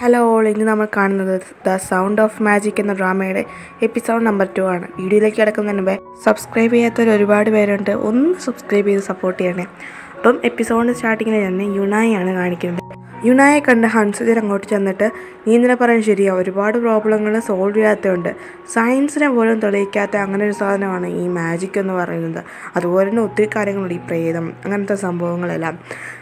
Hello all, ഇന്ന് നമ്മൾ കാണുന്നത് ദ സൗണ്ട് ഓഫ് മാജിക് എന്ന ഡ്രാമയുടെ എപ്പിസോഡ് നമ്പർ 2 ആണ്. വീഡിയോയിലേക്ക് കിടക്കുന്നതിന് മുമ്പേ സബ്സ്ക്രൈബ് ചെയ്യാത്തവർ ഒരുപാട് പേരുണ്ട്, ഒന്ന് സബ്സ്ക്രൈബ് ചെയ്ത് സപ്പോർട്ട് ചെയ്യണേ. അപ്പം എപ്പിസോഡിൻ്റെ സ്റ്റാർട്ടിങ്ങിൽ തന്നെ യുനായിയാണ് കാണിക്കുന്നത്. യുനായെ കണ്ട് ഹൻസുജൻ അങ്ങോട്ട് ചെന്നിട്ട് നീ ഇന്നലെ പറയാൻ ശരിയാ, ഒരുപാട് പ്രോബ്ലങ്ങൾ സോൾവ് ചെയ്യാത്തതുണ്ട്, സയൻസിനെ പോലും തെളിയിക്കാത്ത അങ്ങനെ ഒരു സാധനമാണ് ഈ മാജിക് എന്ന് പറയുന്നത്. അതുപോലെ തന്നെ ഒത്തിരി കാര്യങ്ങളുണ്ട്, ഈ പ്രേതം അങ്ങനത്തെ സംഭവങ്ങളെല്ലാം.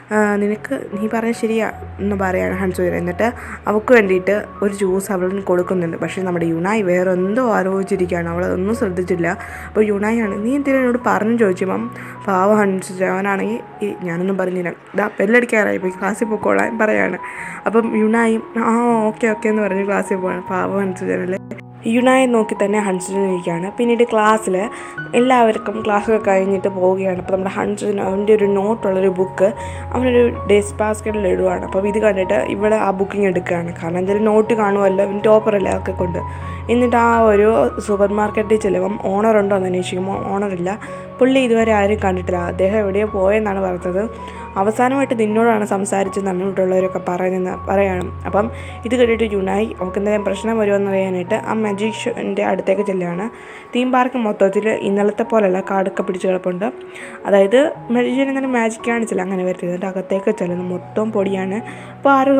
നീ പറഞ്ഞ ശരിയാ എന്ന് പറയാണ് ഹൻസുജൻ. എന്നിട്ട് അവൾക്ക് വേണ്ടിയിട്ട് ഒരു ജ്യൂസ് അവളിന് കൊടുക്കുന്നുണ്ട്. പക്ഷേ നമ്മുടെ യുനായി വേറെ എന്തോ ആലോചിച്ചിരിക്കുകയാണ്, അവളതൊന്നും ശ്രദ്ധിച്ചില്ല. അപ്പോൾ യുനായിയാണ് നീ എന്തിനാ എന്നോട് പറഞ്ഞു ചോദിച്ചപ്പം പാവ ഹൻസുജൻ അവനാണെങ്കിൽ ഞാനൊന്നും പറഞ്ഞില്ല, ഇതാ ബെല്ലടിക്കാറായി പോയി, ക്ലാസ്സിൽ പോയിക്കോളാൻ പറയാണ്. അപ്പം യുനായും ഓക്കെ എന്ന് പറഞ്ഞ് ക്ലാസ്സിൽ പോവാണ്. പാവ ഹൻസുജനല്ലേ. യുനായെ നോക്കി തന്നെ ഹൻസുജൻ ഇരിക്കുകയാണ്. പിന്നീട് ക്ലാസ്സിൽ എല്ലാവർക്കും ക്ലാസ്സൊക്കെ കഴിഞ്ഞിട്ട് പോവുകയാണ്. അപ്പോൾ നമ്മുടെ ഹൻസുജൻ അവൻ്റെ ഒരു നോട്ടുള്ളൊരു ബുക്ക് അവനൊരു ഡെസ്ക് ബാസ്ക്കറ്റിൽ ഇടുവാണ്. അപ്പോൾ ഇത് കണ്ടിട്ട് ഇവിടെ ആ ബുക്കിങ് എടുക്കുകയാണ്. കാരണം എന്തെങ്കിലും നോട്ട് കാണുമല്ലോ, ഇവൻ ടോപ്പറല്ലേ അതൊക്കെ കൊണ്ട്. എന്നിട്ട് ആ ഒരു സൂപ്പർ മാർക്കറ്റിൽ ചെല്ലുമ്പം ഓണറുണ്ടോ എന്ന് അന്വേഷിക്കുമ്പോൾ ഓണറില്ല. പുള്ളി ഇതുവരെ ആരും കണ്ടിട്ടില്ല, അദ്ദേഹം എവിടെയോ പോയെന്നാണ് പറഞ്ഞത്. അവസാനമായിട്ട് നിന്നോടാണ് സംസാരിച്ചെന്നാണ് ഇവിടെയുള്ളവരൊക്കെ പറയണം. അപ്പം ഇത് കേട്ടിട്ട് യുനായി അവൾക്ക് എന്തെങ്കിലും പ്രശ്നം വരുമെന്ന് അറിയാനായിട്ട് ആ മജീഷ്യൻ്റെ അടുത്തേക്ക് ചെല്ലുകയാണ്. തീം പാർക്ക് മൊത്തത്തിൽ ഇന്നലത്തെ പോലെയല്ല, കാടൊക്കെ പിടിച്ച് കിടപ്പുണ്ട്. അതായത് മജീഷ്യൻ എന്തെങ്കിലും മാജിക് കാണിച്ചില്ല, അങ്ങനെ വരുന്നത്. എന്നിട്ട് അകത്തേക്ക് ചെല്ലുന്നത് മൊത്തം പൊടിയാണ്. അപ്പോൾ ആരും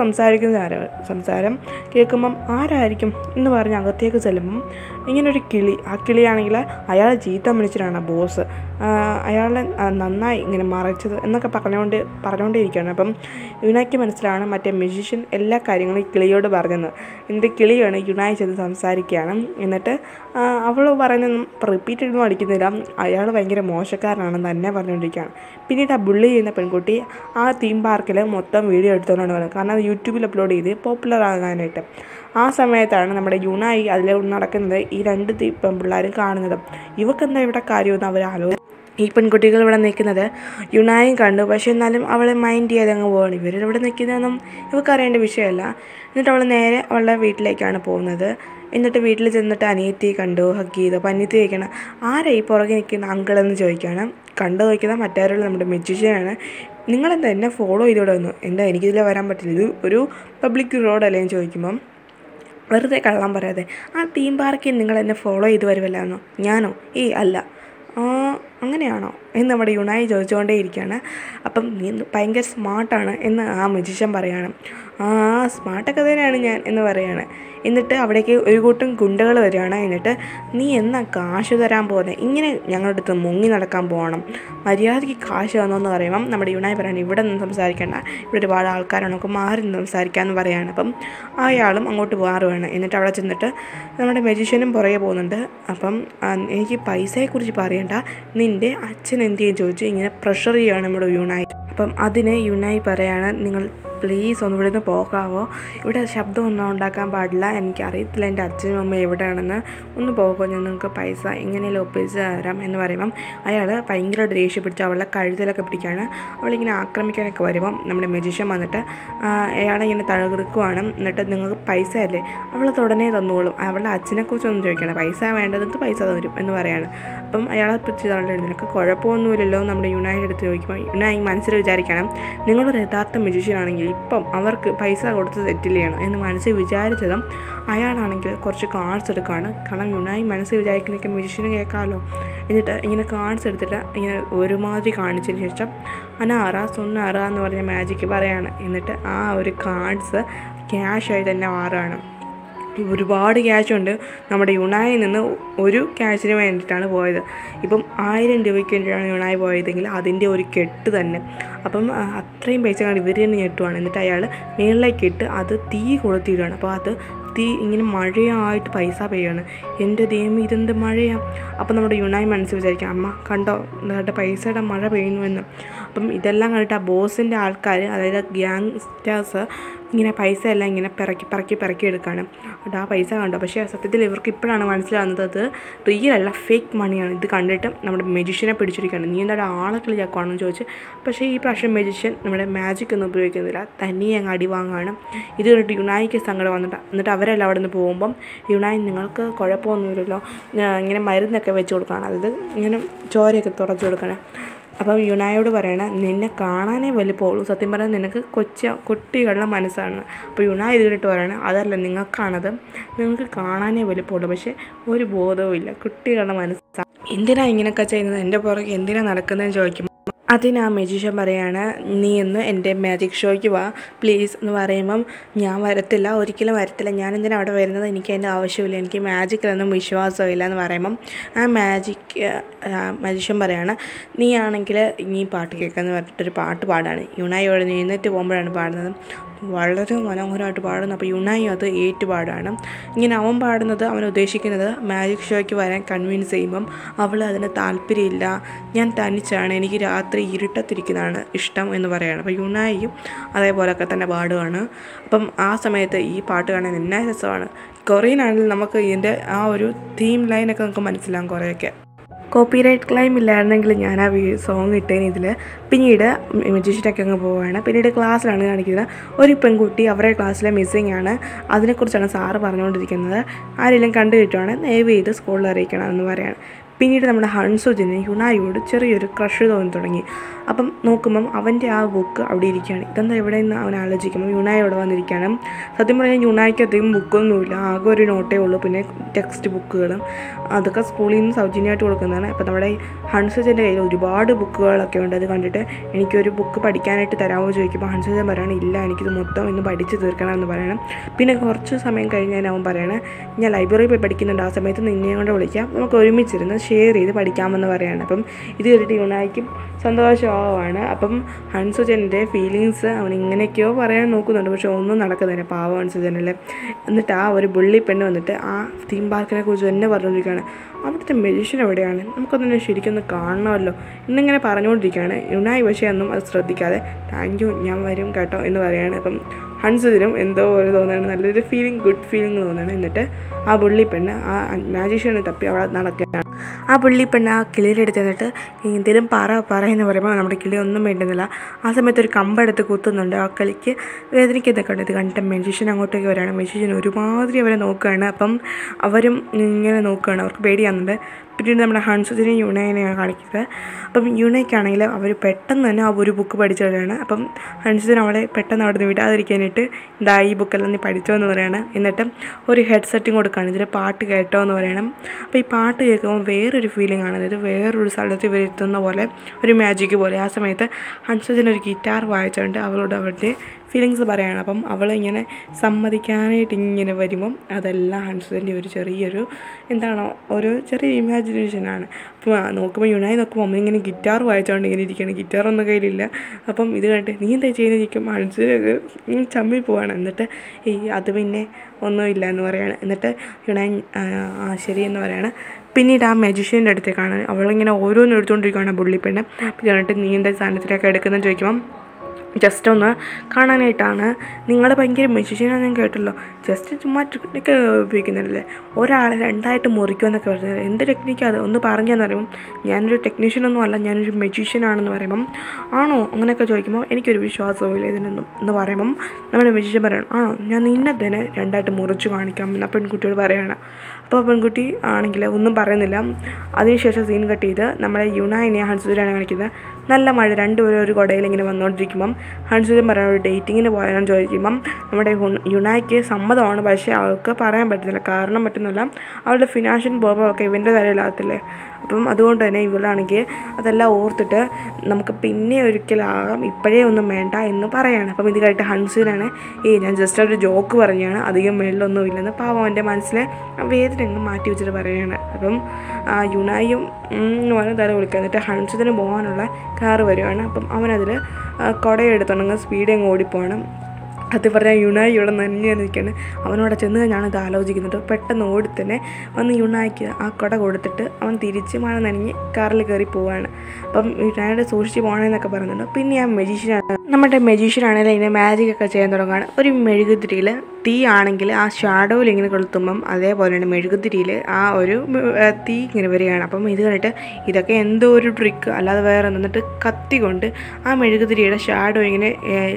സംസാരം കേൾക്കുമ്പം ആരായിരിക്കും എന്ന് പറഞ്ഞ് അകത്തേക്ക് ചെല്ലുമ്പം ഇങ്ങനൊരു കിളി. ആ കിളിയാണെങ്കിൽ അയാളെ ചീത്ത വിളിച്ചിട്ടാണ് ബോസ് അയാളെ നന്നായി ഇങ്ങനെ മറച്ചത് എന്നൊക്കെ പറഞ്ഞുകൊണ്ടേയിരിക്കുകയാണ്. അപ്പം യുനായിക്ക് മനസ്സിലാണ് മറ്റേ മ്യൂസിഷ്യൻ എല്ലാ കാര്യങ്ങളും ഈ കിളിയോട് പറഞ്ഞത്. എന്നിട്ട് കിളിയാണ് യുനായി ചെന്ന് സംസാരിക്കുകയാണ്. എന്നിട്ട് അവൾ പറയുന്നൊന്നും റിപ്പീറ്റൊന്നും അടിക്കുന്നില്ല, അയാൾ ഭയങ്കര മോശക്കാരനാണെന്ന് തന്നെ പറഞ്ഞുകൊണ്ടിരിക്കുകയാണ്. പിന്നീട് ആ ബുള്ളി ചെയ്യുന്ന പെൺകുട്ടി ആ തീം പാർക്കിൽ മൊത്തം വീഡിയോ എടുത്തുകൊണ്ടാണ് പറയുന്നത്. കാരണം അത് യൂട്യൂബിൽ അപ്ലോഡ് ചെയ്ത് പോപ്പുലർ ആകാനായിട്ട്. ആ സമയത്താണ് നമ്മുടെ യുനായി അതിൽ നടക്കുന്നത് ഈ രണ്ട് പെൺപിള്ളേരും കാണുന്നത്. ഇവക്കെന്താ ഇവിടെ കാര്യമെന്ന് അവർ ഈ പെൺകുട്ടികൾ ഇവിടെ നിൽക്കുന്നത് യുനായും കണ്ടു. പക്ഷേ എന്നാലും അവളെ മൈൻഡ് ചെയ്യാതെ അങ്ങ് പോകണം. ഇവരിവിടെ നിൽക്കുന്നതൊന്നും ഇവർക്ക് അറിയേണ്ട വിഷയമല്ല. എന്നിട്ട് അവൾ നേരെ അവളുടെ വീട്ടിലേക്കാണ് പോകുന്നത്. എന്നിട്ട് വീട്ടിൽ ചെന്നിട്ട് അനിയത്തി കണ്ടു, ഹഗ് ചെയ്തു. അപ്പോൾ അനിയത്തി ചോദിക്കണം ആരാ ഈ പുറകെ നിൽക്കുന്ന അങ്കിളെന്ന് ചോദിക്കുകയാണ്. കണ്ടു നോക്കുന്നത് മറ്റാരും നമ്മുടെ മ്യൂസിഷ്യനാണ്. നിങ്ങളെന്താ എന്നെ ഫോളോ ചെയ്തോടെ വന്നു? എന്താ എനിക്കിതിൽ വരാൻ പറ്റില്ല, ഇത് ഒരു പബ്ലിക് റോഡല്ലേ എന്ന് ചോദിക്കുമ്പം വെറുതെ കള്ളം പറയാതെ ആ തീം പാർക്കിൽ നിങ്ങൾ എന്നെ ഫോളോ ചെയ്ത് വരുമല്ലായിരുന്നോ? ഞാനോ? അല്ല. അങ്ങനെയാണോ എന്ന് നമ്മുടെ യുനായി ചോദിച്ചുകൊണ്ടേ ഇരിക്കുകയാണ്. അപ്പം നീ ഭയങ്കര സ്മാർട്ടാണ് എന്ന് ആ മജീഷ്യൻ പറയാണ്. സ്മാർട്ടൊക്കെ തന്നെയാണ് ഞാൻ എന്ന് പറയാണ്. എന്നിട്ട് അവിടേക്ക് ഒരു കൂട്ടം ഗുണ്ടകൾ വരികയാണ്. എന്നിട്ട് നീ എന്നാ കാശ് തരാൻ പോകുന്നത്? ഇങ്ങനെ ഞങ്ങളുടെ അടുത്ത് മുങ്ങി നടക്കാൻ പോകണം, മര്യാദയ്ക്ക് കാശ് തന്നോന്ന് പറയുമ്പം നമ്മുടെ യുനായി പറയണം ഇവിടെ നിന്ന് സംസാരിക്കേണ്ട, ഇവിടെ ഒരുപാട് ആൾക്കാരാണ്, നമുക്ക് മാറി നിന്ന് സംസാരിക്കാമെന്ന് പറയുകയാണ്. അപ്പം അയാളും അങ്ങോട്ട് മാറുകയാണ്. എന്നിട്ട് അവിടെ ചെന്നിട്ട് നമ്മുടെ മജീഷ്യനും പുറകെ പോകുന്നുണ്ട്. അപ്പം എനിക്ക് പൈസയെക്കുറിച്ച് പറയണ്ട, നിൻ്റെ അച്ഛൻ എന്ത് ചെയ്യും ചോദിച്ചു ഇങ്ങനെ പ്രഷർ ചെയ്യുകയാണ് നമ്മുടെ യുനായി. അപ്പം അതിന് യുനായി പറയാണ് നിങ്ങൾ പ്ലീസ് ഒന്ന് ഇവിടെ നിന്ന് പോകാവോ, ഇവിടെ ശബ്ദമൊന്നും ഉണ്ടാക്കാൻ പാടില്ല, എനിക്കറിയത്തില്ല എൻ്റെ അച്ഛനും അമ്മ എവിടെയാണെന്ന്, ഒന്ന് പോകുമോ, ഞാൻ നിങ്ങൾക്ക് പൈസ എങ്ങനെയെങ്കിലും ഒപ്പിച്ച് തരാം എന്ന് പറയുമ്പം അയാൾ ഭയങ്കര ദേഷ്യം പിടിച്ച് അവളെ കഴുത്തിലൊക്കെ പിടിക്കുകയാണ്. അവളിങ്ങനെ ആക്രമിക്കാനൊക്കെ വരുമ്പം നമ്മുടെ മജീഷ്യൻ വന്നിട്ട് അയാളിങ്ങനെ തഴുകിറുക്കുവാണ്. എന്നിട്ട് നിങ്ങൾക്ക് പൈസ അല്ലേ, അവളത് ഉടനെ തന്നോളും, അവളുടെ അച്ഛനെക്കുറിച്ചൊന്നും ചോദിക്കണം, പൈസ വേണ്ടത് പൈസ തരും എന്ന് പറയാണ്. അപ്പം അയാളെ പിടിച്ച് തള്ളിയിട്ട് നിനക്ക് കുഴപ്പമൊന്നുമില്ലല്ലോ നമ്മുടെ യുനായി എടുത്ത് ചോദിക്കുമ്പോൾ യുനായി മനസ്സിൽ വിചാരിക്കണം നിങ്ങളൊരു യഥാർത്ഥ മജീഷ്യനാണെങ്കിൽ ഇപ്പം അവർക്ക് പൈസ കൊടുത്ത് സെറ്റിൽ ചെയ്യണം എന്ന് മനസ്സിൽ വിചാരിച്ചതും അയാളാണെങ്കിൽ കുറച്ച് കാർഡ്സ് എടുക്കുകയാണ്. കാരണം യുനായി മനസ്സിൽ വിചാരിക്കുന്നതൊക്കെ മജീഷ്യന് കേൾക്കാമല്ലോ. എന്നിട്ട് ഇങ്ങനെ കാർഡ്സ് എടുത്തിട്ട് ഇങ്ങനെ ഒരുമാതിരി കാണിച്ചതിന് ശേഷം സുന്നാറ എന്ന് പറഞ്ഞ മാജിക്ക് പറയാണ്. എന്നിട്ട് ആ ഒരു കാർഡ്സ് ക്യാഷായി തന്നെ മാറുകയാണ്. ഒരുപാട് ക്യാഷുണ്ട്. നമ്മുടെ യുനായിൽ നിന്ന് ഒരു ക്യാഷിന് വേണ്ടിയിട്ടാണ് പോയത്. ഇപ്പം 1000 രൂപയ്ക്ക് വേണ്ടിയിട്ടാണ് യുനായി പോയതെങ്കിൽ അതിൻ്റെ ഒരു കെട്ട് തന്നെ. അപ്പം അത്രയും പൈസ കണ്ട് ഇവർ തന്നെ ഞെട്ടുവാണ്. എന്നിട്ട് അയാൾ മേളിലേക്ക് ഇട്ട് അത് തീ കൊളുത്തിയിടുകയാണ്. അപ്പോൾ അത് തീ ഇങ്ങനെ മഴയായിട്ട് പൈസ പെയ്യാണ്. എൻ്റെ ദൈവം ഇതെന്ത് മഴയാണ്? അപ്പം നമ്മുടെ യുനായി മനസ്സിൽ വിചാരിക്കാം അമ്മ കണ്ടോ എന്നിട്ട് പൈസയുടെ മഴ പെയ്യുന്നുവെന്ന്. അപ്പം ഇതെല്ലാം കണ്ടിട്ട് ആ ബോസിൻ്റെ ആൾക്കാർ, അതായത് ഗ്യാങ്സ്റ്റേഴ്സ് ഇങ്ങനെ പൈസ എല്ലാം ഇങ്ങനെ പിറക്കി എടുക്കുകയാണ്. എന്നിട്ട് ആ പൈസ കണ്ടോ, പക്ഷേ സത്യത്തിൽ ഇവർക്ക് ഇപ്പോഴാണ് മനസ്സിലാകുന്നത് അത് റിയൽ അല്ല, ഫേക്ക് മണിയാണ്. ഇത് കണ്ടിട്ട് നമ്മുടെ മജീഷ്യനെ പിടിച്ചിരിക്കുകയാണ്. നീ എന്താ ആളെ കളിയാക്കുവാണെന്ന് ചോദിച്ച്. പക്ഷേ ഈ പ്രാവശ്യം മജീഷ്യൻ നമ്മുടെ മാജിക് ഒന്നും ഉപയോഗിക്കുന്നില്ല, തനിയെ അങ്ങ് അടി വാങ്ങുകയാണ്. ഇത് കണ്ടിട്ട് യുനായിക്ക് സങ്കടം എന്നിട്ട് അവരെല്ലാം അവിടെ നിന്ന് പോകുമ്പം യുനായി നിങ്ങൾക്ക് കുഴപ്പമൊന്നുമില്ലല്ലോ, ഇങ്ങനെ മരുന്നൊക്കെ വെച്ച് കൊടുക്കുകയാണ്, അതായത് ഇങ്ങനെ ചോരയൊക്കെ തുടച്ച് കൊടുക്കണം. അപ്പം യുനായോട് പറയണം നിന്നെ കാണാനേ വലിപ്പമുള്ളൂ, സത്യം പറഞ്ഞാൽ നിനക്ക് കുട്ടികളുടെ മനസ്സാണ്. അപ്പോൾ യുനായി ഇത് കേട്ട് പറയണം അതല്ല, നിങ്ങൾക്ക് കാണാനേ വലിപ്പമുള്ളൂ, പക്ഷേ ഒരു ബോധവും ഇല്ല, കുട്ടികളുടെ മനസ്സാണ്. എന്തിനാ ഇങ്ങനെയൊക്കെ ചെയ്യുന്നത്, എൻ്റെ പുറകെ എന്തിനാ നടക്കുന്നതെന്ന് ചോദിക്കും. അതിന് ആ മജീഷ്യൻ പറയാണ് നീ ഒന്ന് എൻ്റെ മാജിക് ഷോയ്ക്ക് വാ പ്ലീസ് എന്ന് പറയുമ്പം ഞാൻ വരത്തില്ല, ഒരിക്കലും വരത്തില്ല, ഞാൻ എന്തിനാ അവിടെ വരുന്നത്, എനിക്ക് അതിൻ്റെ ആവശ്യമില്ല, എനിക്ക് മാജിക്കിലൊന്നും വിശ്വാസമില്ല എന്ന് പറയുമ്പം ആ മജീഷ്യൻ പറയാണ് നീ ആണെങ്കിൽ നീ പാട്ട് കേൾക്കാമെന്ന് പറഞ്ഞിട്ടൊരു പാട്ട് പാടാണ്. യുനായി അവിടെ എഴുന്നേറ്റ് പോകുമ്പോഴാണ് പാടുന്നത്, വളരെ മനോഹരമായിട്ട് പാടുന്നു. അപ്പോൾ യുനായി അത് ഏറ്റുപാടാണ്. ഇങ്ങനെ അവൻ പാടുന്നത് അവൻ ഉദ്ദേശിക്കുന്നത് മാജിക് ഷോയ്ക്ക് വരാൻ കൺവിൻസ് ചെയ്യുമ്പം അവൾ അതിന് താല്പര്യമില്ല, ഞാൻ തനിച്ചാണ്, എനിക്ക് രാത്രി ഇരുട്ടത്തിരിക്കുന്നതാണ് ഇഷ്ടം എന്ന് പറയുകയാണ്. അപ്പോൾ യുനായിയും അതേപോലെയൊക്കെ തന്നെ പാടുകയാണ്. അപ്പം ആ സമയത്ത് ഈ പാട്ട് കാണാൻ എന്നാ രസമാണ്. കൊറിയൻ ആണെങ്കിൽ നമുക്ക് ഇതിൻ്റെ ആ ഒരു തീം ലൈനൊക്കെ നമുക്ക് മനസ്സിലാകും കുറേയൊക്കെ. കോപ്പിറൈറ്റ് ക്ലെയിം ഇല്ലായിരുന്നെങ്കിൽ ഞാൻ ആ സോങ് ഇട്ടേന് ഇതിൽ. പിന്നീട് മജീഷ്യനൊക്കെ അങ്ങ് പോവുകയാണ്. പിന്നീട് ക്ലാസ്സിലാണ് കാണിക്കുന്നത് ഒരു പെൺകുട്ടി അവരുടെ ക്ലാസ്സിലെ മിസ്സിങ് ആണ്. അതിനെക്കുറിച്ചാണ് സാറ് പറഞ്ഞുകൊണ്ടിരിക്കുന്നത്. ആരെങ്കിലും കണ്ടു കിട്ടുവാണ് ദയവ് ചെയ്ത് സ്കൂളിൽ അറിയിക്കണം എന്ന് പറയാണ്. പിന്നീട് നമ്മുടെ ഹൺസുജിന് യുനായിയോട് ചെറിയൊരു ക്രഷ് തോന്നി തുടങ്ങി. അപ്പം നോക്കുമ്പം അവൻ്റെ ആ ബുക്ക് അവിടെ ഇരിക്കുകയാണ്. ഇതെന്താ എവിടെ നിന്ന് അവൻ ആലോചിക്കുമ്പോൾ യുനായി അവിടെ വന്നിരിക്കുകയാണ്. സത്യം പറഞ്ഞാൽ യുനായിക്ക് അധികം ബുക്കൊന്നുമില്ല, ആകെ ഒരു നോട്ടേ ഉള്ളൂ, പിന്നെ ടെക്സ്റ്റ് ബുക്കുകളും അതൊക്കെ സ്കൂളിൽ നിന്ന് സൗജന്യമായിട്ട് കൊടുക്കുന്നതാണ്. അപ്പോൾ നമ്മുടെ ഹൺസുജിൻ്റെ കയ്യിൽ ഒരുപാട് ബുക്കുകളൊക്കെ ഉണ്ട്. അത് കണ്ടിട്ട് എനിക്കൊരു ബുക്ക് പഠിക്കാനായിട്ട് തരാമോ ചോദിക്കുമ്പോൾ ഹൺസുജൻ പറയണം ഇല്ല, എനിക്കിത് മൊത്തം ഇന്ന് പഠിച്ച് തീർക്കണം എന്ന് പറയണം. പിന്നെ കുറച്ച് സമയം കഴിഞ്ഞാൽ അവൻ പറയണം ഞാൻ ലൈബ്രറിയിൽ പോയി പഠിക്കുന്നുണ്ട്, ആ സമയത്ത് നിന്നെ കൊണ്ട് വിളിക്കാം, നമുക്ക് ഒരുമിച്ചിരുന്ന് ഷെയർ ചെയ്ത് പഠിക്കാമെന്ന് പറയാണ്. അപ്പം ഇത് കേട്ടിട്ട് യുനായിക്കും സന്തോഷമാവാണ്. അപ്പം ഹൺസുജൻ്റെ ഫീലിങ്സ് അവൻ ഇങ്ങനെയൊക്കെയോ പറയാൻ നോക്കുന്നുണ്ട്, പക്ഷെ ഒന്നും നടക്കുന്നില്ല, പാവം ഹൺസുജനല്ലേ. എന്നിട്ട് ആ ഒരു ബുള്ളി പെണ്ണ് വന്നിട്ട് ആ തീം പാർക്കിനെ കുറിച്ച് തന്നെ പറഞ്ഞുകൊണ്ടിരിക്കുകയാണ്. അവിടുത്തെ മജീഷ്യൻ എവിടെയാണ്, നമുക്കൊന്നും ശരിക്കൊന്ന് കാണണമല്ലോ എന്നിങ്ങനെ പറഞ്ഞുകൊണ്ടിരിക്കുകയാണ്. യുനായി പക്ഷേ ഒന്നും അത് ശ്രദ്ധിക്കാതെ താങ്ക് യു ഞാൻ വരും കേട്ടോ എന്ന് പറയുകയാണ്. അപ്പം ഹൺസുജിനും എന്തോ ഒരു തോന്നുകയാണ്, നല്ലൊരു ഗുഡ് ഫീലിംഗ് തോന്നുകയാണ്. എന്നിട്ട് ആ പുള്ളിപ്പെണ്ണ് ആ മാജീഷ്യനെ തപ്പി അവിടെ നടക്കുകയാണ്. ആ പുള്ളിപ്പെണ്ണ് ആ കിളിയുടെ അടുത്ത് നിന്നിട്ട് എന്തെങ്കിലും പറയുന്ന പറയുമ്പോൾ നമ്മുടെ കിളി ഒന്നും വേണ്ടുന്നില്ല. ആ സമയത്ത് ഒരു കമ്പെടുത്ത് കുത്തുന്നുണ്ട്, ആ കളിക്ക് വേദനിക്കുന്നൊക്കെ ഉണ്ട്. ഇത് കണ്ടിട്ട് മജീഷ്യൻ അങ്ങോട്ടേക്ക് വരികയാണ്. മജീഷ്യൻ ഒരുമാതിരി അവരെ നോക്കുകയാണ്. അപ്പം അവരും ഇങ്ങനെ നോക്കുകയാണ്, അവർക്ക് പേടിയാകുന്നുണ്ട്. പിന്നീട് നമ്മുടെ ഹൺസുജിനെയും യുനായിനെയാണ് കാണിക്കുന്നത്. അപ്പം യുനായിക്കാണെങ്കിൽ അവർ പെട്ടെന്ന് തന്നെ ആ ഒരു ബുക്ക് പഠിച്ചു കളയാണ്. അപ്പം ഹൺസുജിൻ അവളെ പെട്ടെന്ന് അവിടെ നിന്ന് വിടാതിരിക്കാനായിട്ട് ഇതാ ഈ ബുക്കെല്ലാം നീ പഠിച്ചോ എന്ന് പറയണം. എന്നിട്ട് ഒരു ഹെഡ്സെറ്റും കൊടുക്കുകയാണ്, ഇതിൽ പാട്ട് കേട്ടോ എന്ന് പറയണം. അപ്പോൾ ഈ പാട്ട് കേൾക്കുമ്പോൾ വേറൊരു ഫീലിംഗ് ആണ്, അതായത് വേറൊരു സ്ഥലത്ത് ഇവരെത്തുന്ന പോലെ ഒരു മാജിക് പോലെ. ആ സമയത്ത് ഹൺസുജിൻ ഒരു ഗിറ്റാർ വായിച്ചുകൊണ്ട് അവളോട് അവരുടെ ഫീലിങ്സ് പറയുകയാണ്. അപ്പം അവളിങ്ങനെ സമ്മതിക്കാനായിട്ട് ഇങ്ങനെ വരുമ്പം അതെല്ലാം ഹൺസുജിൻ്റെ ഒരു ചെറിയൊരു ഒരു ചെറിയ ഇമാജിനേഷനാണ്. അപ്പോൾ നോക്കുമ്പോൾ യുനായി നോക്കുമ്പോൾ അമ്മ ഇങ്ങനെ ഗിറ്റാർ വായിച്ചുകൊണ്ട് ഇങ്ങനെ ഇരിക്കുകയാണ്, ഗിറ്റാറൊന്നും കയ്യിലില്ല. അപ്പം ഇത് കണ്ടിട്ട് നീ എന്താ ചെയ്യുന്നതിരിക്കും ഹൺസുജൊക്കെ ചമ്മി പോവാണ്. എന്നിട്ട് അത് പിന്നെ ഒന്നുമില്ല എന്ന് പറയാണ്. എന്നിട്ട് യുനായി ശരി എന്ന് പറയാണ്. പിന്നീട് ആ മജീഷ്യൻ്റെ അടുത്തേക്കാണ് അവളിങ്ങനെ ഓരോന്നും എടുത്തുകൊണ്ടിരിക്കുകയാണ് പുള്ളിപ്പെണ്ണ്. പിന്നെ കണ്ടിട്ട് നീ എന്താ സാധനത്തിലൊക്കെ എടുക്കുന്നതെന്ന് ചോദിക്കുമ്പം ജസ്റ്റ് ഒന്ന് കാണാനായിട്ടാണ്, നിങ്ങൾ ഭയങ്കര മജീഷ്യനാണെന്ന് ഞാൻ കേട്ടല്ലോ, ജസ്റ്റ് ചുമ്മാ ടെക്നിക്ക് ഉപയോഗിക്കുന്നില്ലേ, ഒരാളെ രണ്ടായിട്ട് മുറിക്കുമെന്നൊക്കെ പറഞ്ഞത് എന്ത് ടെക്നിക്കാണ് അത് ഒന്ന് പറഞ്ഞതെന്ന് പറയുമ്പം ഞാനൊരു ടെക്നീഷ്യനൊന്നും അല്ല, ഞാനൊരു മജീഷ്യനാണെന്ന് പറയുമ്പം ആണോ അങ്ങനെയൊക്കെ ചോദിക്കുമ്പോൾ എനിക്കൊരു വിശ്വാസമില്ല ഇതിനൊന്നും എന്ന് പറയുമ്പം നമ്മുടെ മജീഷ്യൻ പറയണം ആണോ ഞാൻ നിന്നെ തന്നെ രണ്ടായിട്ട് മുറിച്ച് കാണിക്കാം എന്ന് പെൺകുട്ടിയോട് പറയുകയാണ്. അപ്പോൾ പെൺകുട്ടി ആണെങ്കിൽ ഒന്നും പറയുന്നില്ല. അതിനുശേഷം സീൻ കട്ട് ചെയ്ത് നമ്മളെ യുനായിനെ ഹൺസുജിനാണ് കാണിക്കുന്നത്. നല്ല മഴ, രണ്ടുപേരും ഒരു കുടയിൽ ഇങ്ങനെ വന്നുകൊണ്ടിരിക്കുമ്പം ഹൺസുജിൻ പറയുന്ന ഒരു ഡേറ്റിങ്ങിന് പോയാലെന്ന് ചോദിക്കുമ്പം നമ്മുടെ യുനായിക്ക് സമ്മതമാണ്, പക്ഷേ അവൾക്ക് പറയാൻ പറ്റുന്നില്ല, കാരണം പറ്റുന്നില്ല അവളുടെ ഫിനാൻഷ്യൽ പ്രോബ്ലമൊക്കെ ഇവൻ്റെ തലയിലാകത്തില്ലേ. അപ്പം അതുകൊണ്ട് തന്നെ ഇവളാണെങ്കിൽ അതെല്ലാം ഓർത്തിട്ട് നമുക്ക് പിന്നെ ഒരിക്കലാകാം, ഇപ്പോഴേ ഒന്നും വേണ്ട എന്ന് പറയാണ്. അപ്പം ഇത് കേട്ട് ഹൺസുജിനാണ് ഞാൻ ജസ്റ്റ് ഒരു ജോക്ക് പറഞ്ഞാണ്, അധികം മേളിലൊന്നും ഇല്ലെന്ന് പാവം അവൻ്റെ മനസ്സിലെ വേദന അങ്ങ് മാറ്റി വെച്ചിട്ട് പറയുകയാണ്. അപ്പം യുനായും പറഞ്ഞ തല വിളിക്കുക. എന്നിട്ട് ഹൺസുജിന് പോകാനുള്ള കാറ് വരുവാണ്. അപ്പം അവനതിൽ കുടയെടുത്തുണ്ടെങ്കിൽ സ്പീഡ് അങ്ങ് ഓടിപ്പോവാണ്. അത് പറഞ്ഞാൽ യുനായി ഇവിടെ നനഞ്ഞു നിൽക്കുകയാണ്. അവനോടെ ചെന്ന് കഴിഞ്ഞാണ് ഇത് ആലോചിക്കുന്നത്. പെട്ടെന്ന് ഓടി തന്നെ വന്ന് യുനായിക്ക് ആ കുട കൊടുത്തിട്ട് അവൻ തിരിച്ച് മഴ നനഞ്ഞ് കാറിൽ കയറി പോവുകയാണ്. അപ്പം യുനായിയുടെ സൂക്ഷിച്ച് പോകണമെന്നൊക്കെ പറയുന്നുണ്ട്. പിന്നെ ആ മജീഷ്യനാണ്, നമ്മുടെ മജീഷ്യനാണെങ്കിൽ അതിനെ മാജിക്കൊക്കെ ചെയ്യാൻ തുടങ്ങുകയാണ്. ഒരു മെഴുകുതിരിയിൽ തീ ആണെങ്കിൽ ആ ഷാഡോയിൽ ഇങ്ങനെ കൊളുത്തുമ്പം അതേപോലെ തന്നെ മെഴുകുതിരിയിൽ ആ ഒരു തീ ഇങ്ങനെ വരികയാണ്. അപ്പം ഇത് കണ്ടിട്ട് ഇതൊക്കെ എന്തോ ഒരു ട്രിക്ക് അല്ലാതെ വേറെ എന്നിട്ട് കത്തി കൊണ്ട് ആ മെഴുകുതിരിയുടെ ഷാഡോ ഇങ്ങനെ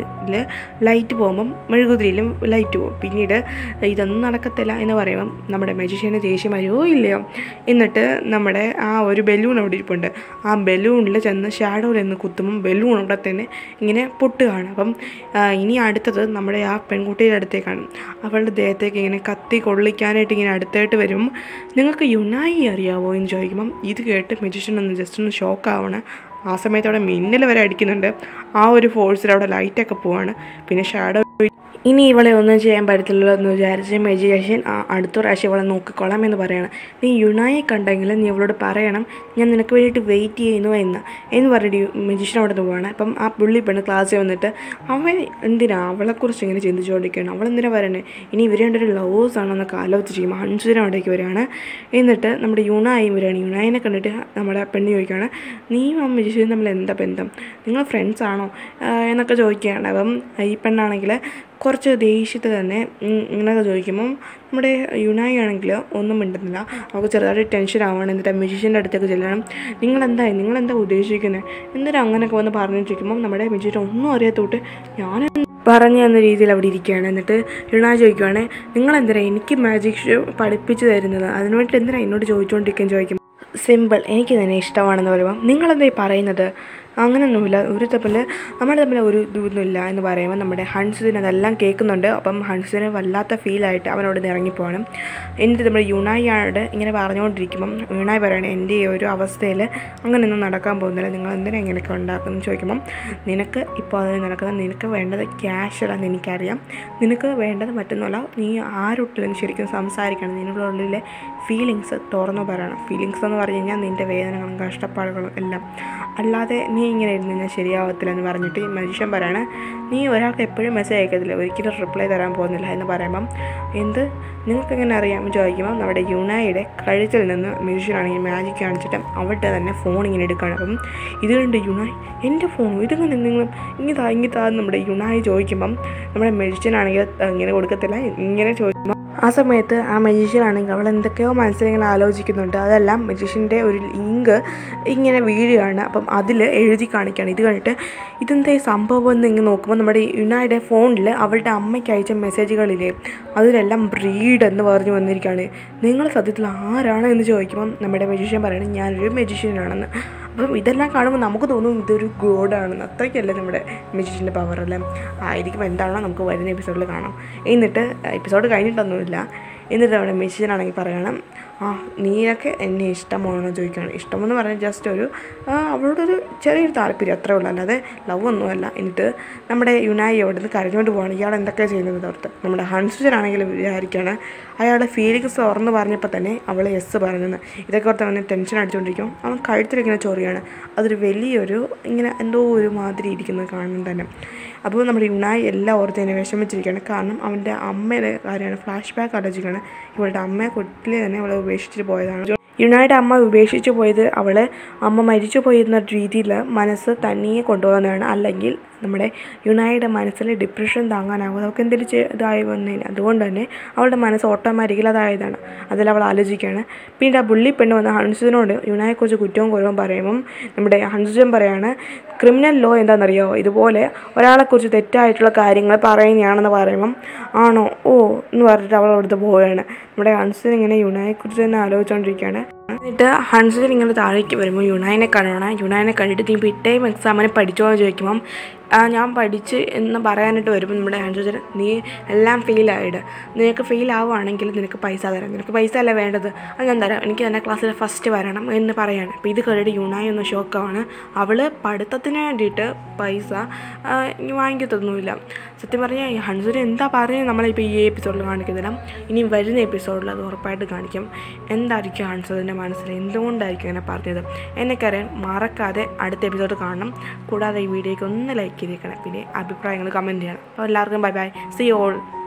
ലൈറ്റ് പോകുമ്പം മെഴുകുതിരിയിലും ലൈറ്റ് പോകും. പിന്നീട് ഇതൊന്നും നടക്കത്തില്ല എന്ന് പറയുമ്പം നമ്മുടെ മജീഷ്യന് ദേഷ്യം വരുമോ ഇല്ലയോ. എന്നിട്ട് നമ്മുടെ ആ ഒരു ബലൂൺ അവിടെ ഇരിപ്പുണ്ട്. ആ ബലൂണിൽ ചെന്ന് ഷാഡോയിൽ നിന്ന് കുത്തുമ്പം ബലൂൺ അവിടെ തന്നെ ഇങ്ങനെ പൊട്ടുകയാണ്. അപ്പം ഇനി അടുത്തത് നമ്മുടെ ആ പെൺകുട്ടിയുടെ അടുത്തേക്കാണ്. അവളുടെ ദേഹത്തേക്ക് ഇങ്ങനെ കത്തി കൊള്ളിക്കാനായിട്ട് ഇങ്ങനെ അടുത്തായിട്ട് വരും. നിങ്ങൾക്ക് യുനായി അറിയാവോ എന്ന് ചോദിക്കുമ്പം ഇത് കേട്ട് മജീഷ്യൻ ഒന്ന് ജസ്റ്റ് ഒന്ന് ഷോക്കാവണം. ആ സമയത്ത് അവിടെ മിന്നൽ വരെ അടിക്കുന്നുണ്ട്. ആ ഒരു ഫോഴ്സിൽ അവിടെ ലൈറ്റൊക്കെ പോവാണ്. പിന്നെ ഷാഡോ ഇനി ഇവളെ ഒന്നും ചെയ്യാൻ പറ്റത്തില്ലല്ലോ എന്ന് വിചാരിച്ച് മജീഷ്യൻ അടുത്ത പ്രാവശ്യം ഇവളെ നോക്കിക്കൊള്ളാം എന്ന് പറയണം. നീ യുനായെ കണ്ടെങ്കിലും നീ അവളോട് പറയണം ഞാൻ നിനക്ക് വേണ്ടിയിട്ട് വെയിറ്റ് ചെയ്യുന്നു എന്ന് പറഞ്ഞിട്ട് മജീഷ്യൻ അവിടെ നിന്ന് പോവാണ്. അപ്പം ആ പുള്ളി പെണ്ണ് ക്ലാസ്സിൽ വന്നിട്ട് അവൻ എന്തിനാ അവളെക്കുറിച്ച് ഇങ്ങനെ ചിന്തിച്ചുകൊണ്ടിരിക്കുകയാണ്, അവളെന്തിനാ പറയണേ, ഇനി ഇവർ രണ്ടൊരു ലവേഴ്സ് ആണെന്നൊക്കെ ആലോചിച്ച് ചെയ്യുമ്പോൾ ഹൻസുര അവിടേക്ക് വരികയാണ്. എന്നിട്ട് നമ്മുടെ യുനായും വരികയാണ്. യുനായിനെ കണ്ടിട്ട് നമ്മുടെ പെണ്ണ് ചോദിക്കുകയാണ് നീയും ആ മജീഷ്യനും തമ്മിൽ എന്താ ബന്ധം, നിങ്ങൾ ഫ്രണ്ട്സ് ആണോ എന്നൊക്കെ ചോദിക്കുകയാണ്. അപ്പം ഈ പെണ്ണാണെങ്കിൽ കുറച്ച് ദേഷ്യത്തിൽ തന്നെ ഇങ്ങനെയൊക്കെ ചോദിക്കുമ്പം നമ്മുടെ യുനായി ആണെങ്കിൽ ഒന്നും മിണ്ടുന്നില്ല. അവൾക്ക് ചെറുതായിട്ട് ടെൻഷൻ ആവുകയാണ്. എന്നിട്ട് മജീഷ്യൻ്റെ അടുത്തേക്ക് ചെല്ലണം. നിങ്ങളെന്താ ഉദ്ദേശിക്കുന്നത്, എന്തിനാ അങ്ങനെയൊക്കെ വന്ന് പറഞ്ഞിട്ടിരിക്കുമ്പം നമ്മുടെ മജീഷ്യൻ ഒന്നും അറിയാത്തോട്ട് ഞാൻ പറഞ്ഞു തന്ന രീതിയിൽ അവിടെ ഇരിക്കുകയാണ്. എന്നിട്ട് യുനായി ചോദിക്കുവാണ് നിങ്ങളെന്തിനാ എനിക്ക് മാജിക് ഷോ പഠിപ്പിച്ച് തരുന്നത്, അതിന് വേണ്ടിയിട്ട് എന്തിനാ എന്നോട് ചോദിച്ചുകൊണ്ടിരിക്കുകയെന്ന് ചോദിക്കും. സിമ്പിൾ, എനിക്ക് തന്നെ ഇഷ്ടമാണെന്ന് പറയുമ്പോൾ നിങ്ങളെന്താ ഈ പറയുന്നത്, അങ്ങനെയൊന്നുമില്ല, നമ്മൾ തമ്മിൽ ഒരു ഇതൊന്നുമില്ല എന്ന് പറയുമ്പോൾ നമ്മുടെ ഹൻസുദിന് അതെല്ലാം കേൾക്കുന്നുണ്ട്. അപ്പം ഹൻസുദിന് വല്ലാത്ത ഫീലായിട്ട് അവനോട് ഇറങ്ങിപ്പോവാണ്. എന്നിട്ട് നമ്മുടെ യുനായിയോട് ഇങ്ങനെ പറഞ്ഞുകൊണ്ടിരിക്കുമ്പം യുനായി പറയുകയാണ് എൻ്റെ ഈ ഒരു അവസ്ഥയിൽ അങ്ങനെയൊന്നും നടക്കാൻ പോകുന്നില്ല, നിങ്ങൾ എന്തിനാ ഇങ്ങനെയൊക്കെ ഉണ്ടാക്കുന്നത് ചോദിക്കുമ്പം നിനക്ക് ഇപ്പോൾ അതിന് നടക്കുന്നത്, നിനക്ക് വേണ്ടത് ക്യാഷാണെന്ന് എനിക്കറിയാം, നിനക്ക് വേണ്ടത് മറ്റൊന്നുമല്ല, നീ ആരൊട്ടിലും ശരിക്കും സംസാരിക്കണം, നിങ്ങളുടെ ഉള്ളിലെ ഫീലിങ്സ് തുറന്നു പറയണം. ഫീലിങ്സ് എന്ന് പറഞ്ഞു കഴിഞ്ഞാൽ നിൻ്റെ വേദനകളും കഷ്ടപ്പാടുകളും എല്ലാം, അല്ലാതെ നീ ഇങ്ങനെ ഇരുന്ന് കഴിഞ്ഞാൽ ശരിയാവത്തില്ല എന്ന് പറഞ്ഞിട്ട് മനുഷ്യൻ പറയണേ നീ ഒരാൾക്ക് എപ്പോഴും മെസ്സേജ് അയക്കത്തില്ല, ഒരിക്കലും റിപ്ലൈ തരാൻ പോകുന്നില്ല എന്ന് പറയുമ്പം നിങ്ങൾക്കെങ്ങനെ അറിയാമെന്ന് ചോദിക്കുമ്പോൾ നമ്മുടെ യുനായിയുടെ കഴുത്തിൽ നിന്ന് മനുഷ്യനാണെങ്കിൽ മാജിക് കാണിച്ചിട്ട് അവളുടെ തന്നെ ഫോൺ ഇങ്ങനെ എടുക്കുകയാണ്. അപ്പം ഇത് കണ്ട് യുനായി എൻ്റെ ഫോൺ ഇതിങ്ങനെ നിങ്ങൾ ഇങ്ങിതാ നമ്മുടെ യുനായി ചോദിക്കുമ്പം നമ്മുടെ മനുഷ്യനാണെങ്കിൽ ഇങ്ങനെ കൊടുക്കത്തില്ല, ഇങ്ങനെ ചോദിക്കുമ്പോൾ ആ സമയത്ത് ആ മജീഷ്യനാണെങ്കിൽ അവൾ എന്തൊക്കെയോ മനസ്സിലിങ്ങനെ ആലോചിക്കുന്നുണ്ട്. അതെല്ലാം മജീഷ്യൻ്റെ ഒരു ലിങ്ക് ഇങ്ങനെ വീഴുകയാണ്. അപ്പം അതിൽ എഴുതി കാണിക്കുകയാണ്. ഇത് കണ്ടിട്ട് ഇതെന്താ സംഭവം എന്ന് ഇങ്ങനെ നോക്കുമ്പോൾ നമ്മുടെ യുനായുടെ ഫോണിൽ അവളുടെ അമ്മയ്ക്ക് അയച്ച മെസ്സേജുകളില്ലേ അതിലെല്ലാം ബ്രീഡ് എന്ന് പറഞ്ഞു വന്നിരിക്കുകയാണ്. നിങ്ങൾ സത്യത്തിൽ ആരാണ് എന്ന് ചോദിക്കുമ്പം നമ്മുടെ മജീഷ്യൻ പറയുന്നത് ഞാനൊരു മജീഷ്യനാണെന്ന്. അപ്പം ഇതെല്ലാം കാണുമ്പോൾ നമുക്ക് തോന്നും ഇതൊരു ഗോഡാണെന്ന്. അത്രയ്ക്കല്ലേ നമ്മുടെ മജീഷ്യൻ്റെ പവറല്ലേ. ആയിരിക്കും എന്താണോ നമുക്ക് വരുന്ന എപ്പിസോഡിൽ കാണാം. എന്നിട്ട് എപ്പിസോഡ് കഴിഞ്ഞിട്ടൊന്നുമില്ല. എന്നിട്ട് നമ്മുടെ മജീഷ്യനാണെങ്കിൽ പറയണം നീയൊക്കെ എന്നെ ഇഷ്ടമാണോ ചോദിക്കുകയാണ്. ഇഷ്ടമെന്ന് പറഞ്ഞാൽ ജസ്റ്റ് അവളോടൊരു ചെറിയൊരു താല്പര്യം അത്രേ ഉള്ളൂ, അല്ലാതെ ലവ് ഒന്നുമല്ല. എന്നിട്ട് നമ്മുടെ യുനായി അവിടെ നിന്ന് കരഞ്ഞുകൊണ്ട് പോവാണ്. ഇയാൾ എന്തൊക്കെയാണ് ചെയ്യുന്നത് ഓർത്ത്. നമ്മുടെ ഹൻസുജനാണെങ്കിലും വിചാരിക്കുകയാണ് അയാളുടെ ഫീലിങ്സ് തുറന്ന് പറഞ്ഞപ്പോൾ തന്നെ അവൾ യെസ് പറഞ്ഞെന്ന്. ഇതൊക്കെ ഓർത്ത് അവനെ ടെൻഷൻ അടിച്ചുകൊണ്ടിരിക്കും. അവൻ കഴുത്തിലിങ്ങനെ ചൊറിയാണ്. അതൊരു വലിയൊരു ഇങ്ങനെ എന്തോ ഒരു മാതിരി ഇരിക്കുന്നത് കാണുന്നത് തന്നെ. അപ്പോൾ നമ്മുടെ യുനായി എല്ലാം ഓർത്ത് തന്നെ വിഷമിച്ചിരിക്കുകയാണ്. കാരണം അവൻ്റെ അമ്മയുടെ കാര്യമാണ് ഫ്ലാഷ് ബാക്ക് ആലോചിക്കുകയാണ്. ഇവളുടെ അമ്മയെ കുട്ടിലെ തന്നെ അവളെ ഉപേക്ഷിച്ച് പോയതാണ്. യുനായുടെ അമ്മ ഉപേക്ഷിച്ച് പോയത് അമ്മ മരിച്ചു പോയിരുന്ന രീതിയിൽ മനസ്സ് തനിയെ കൊണ്ടുപോകുന്നതാണ്. അല്ലെങ്കിൽ നമ്മുടെ യുനായുടെ മനസ്സിൽ ഡിപ്രഷൻ താങ്ങാനാവും, അവൾക്ക് എന്തെങ്കിലും ഇതായി വന്നതിന്. അതുകൊണ്ട് തന്നെ അവളുടെ മനസ്സ് ഓട്ടോമാറ്റിക്കലി അതായതാണ്. അതിൽ അവൾ ആലോചിക്കുകയാണ്. പിന്നെ ആ പുള്ളി പെണ്ണ് വന്ന ഹൻസുജനോട് യുനായെക്കുറിച്ച് കുറ്റവും കുറവും പറയുമ്പം നമ്മുടെ ഹൻസുജൻ പറയാണ് ക്രിമിനൽ ലോ എന്താണെന്നറിയോ, ഇതുപോലെ ഒരാളെക്കുറിച്ച് തെറ്റായിട്ടുള്ള കാര്യങ്ങൾ പറയുന്നതാണെന്ന് പറയുമ്പം ആണോ ഓ എന്ന് പറഞ്ഞിട്ട് അവൾ അവിടുത്തെ പോവുകയാണ്. നമ്മുടെ ഹൻസുജൻ ഇങ്ങനെ യുനായെക്കുറിച്ച് തന്നെ ആലോചിച്ചുകൊണ്ടിരിക്കുകയാണ്. എന്നിട്ട് ഹൻസുജൻ ഇങ്ങനെ താഴേക്ക് വരുമ്പോൾ യുനായിനെ കാണണം. യുനായിനെ കണ്ടിട്ട് നീ പിറ്റേയും എക്സാമിന് പഠിച്ചോ എന്ന് ചോദിക്കുമ്പം ഞാൻ പഠിച്ച് എന്ന് പറയാനായിട്ട് വരുമ്പോൾ നമ്മുടെ ഹൻസുജൻ നീ എല്ലാം ഫെയിലായിട്ട് നിനക്ക് ഫെയിലാവുകയാണെങ്കിൽ നിനക്ക് പൈസ തരാം, നിനക്ക് പൈസ അല്ല വേണ്ടത്, അത് ഞാൻ തരാം, എനിക്ക് തന്നെ ക്ലാസ്സിൽ ഫസ്റ്റ് വരണം എന്ന് പറയാണ്. അപ്പോൾ ഇത് കേട്ടിട്ട് യുനായി ഒന്ന് ഷോക്കാണ്. അവൾ പഠിത്തത്തിന് വേണ്ടിയിട്ട് പൈസ വാങ്ങിക്കത്തൊന്നുമില്ല. സത്യം പറഞ്ഞാൽ ഈ ഹൻസുജൻ എന്താ പറഞ്ഞത് നമ്മളിപ്പോൾ ഈ എപ്പിസോഡിൽ കാണിക്കുന്നില്ല. ഇനി വരുന്ന എപ്പിസോഡിൽ അത് ഉറപ്പായിട്ട് കാണിക്കും. എന്തായിരിക്കും ഹൻസുജൻ്റെ മനസ്സിൽ, എന്തുകൊണ്ടായിരിക്കും അങ്ങനെ പറഞ്ഞത് എനിക്കറിയാൻ. മറക്കാതെ അടുത്ത എപ്പിസോഡ് കാണണം. കൂടാതെ ഈ വീഡിയോയ്ക്ക് ഒന്ന് ലൈക്ക് ചെയ്തേക്കണം. പിന്നെ അഭിപ്രായങ്ങൾ കമൻറ്റ് ചെയ്യണം. അപ്പോൾ എല്ലാവർക്കും bye bye, see you all.